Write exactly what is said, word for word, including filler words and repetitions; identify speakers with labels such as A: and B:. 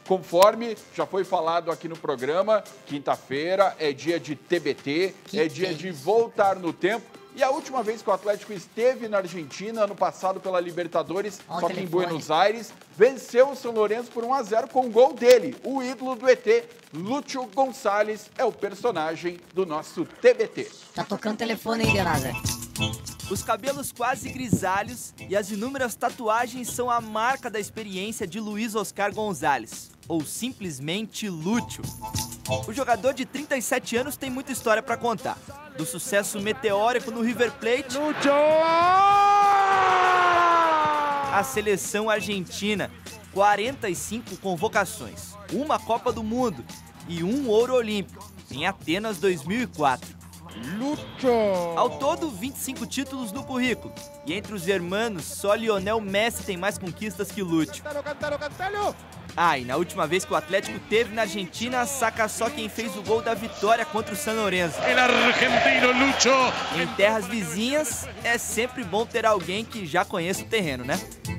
A: Conforme já foi falado aqui no programa, quinta-feira é dia de T B T,
B: Que
A: é dia de voltar no tempo. E a última vez que o Atlético esteve na Argentina, ano passado pela Libertadores,
B: Ó, o
A: só que em
B: telefone.
A: Buenos Aires, venceu o São Lourenço por um a zero com o gol dele. O ídolo do E T, Lúcio Gonçalves, é o personagem do nosso T B T.
B: Tá tocando telefone aí, Leonardo.
C: Os cabelos quase grisalhos e as inúmeras tatuagens são a marca da experiência de Luiz Oscar Gonzalez, ou simplesmente Lúcio. O jogador de trinta e sete anos tem muita história para contar. Do sucesso meteórico no River Plate,
D: Lúcio!
C: a seleção argentina, quarenta e cinco convocações, uma Copa do Mundo e um ouro olímpico, em Atenas dois mil e quatro.
D: Lúcio!
C: Ao todo, vinte e cinco títulos no currículo. E entre os hermanos, só Lionel Messi tem mais conquistas que Lúcio.
D: Cantalo, cantalo, cantalo!
C: Ah, e na última vez que o Atlético teve na Argentina, saca só quem fez o gol da vitória contra o San Lorenzo.
D: El argentino Lúcio!
C: Em terras vizinhas, é sempre bom ter alguém que já conheça o terreno, né?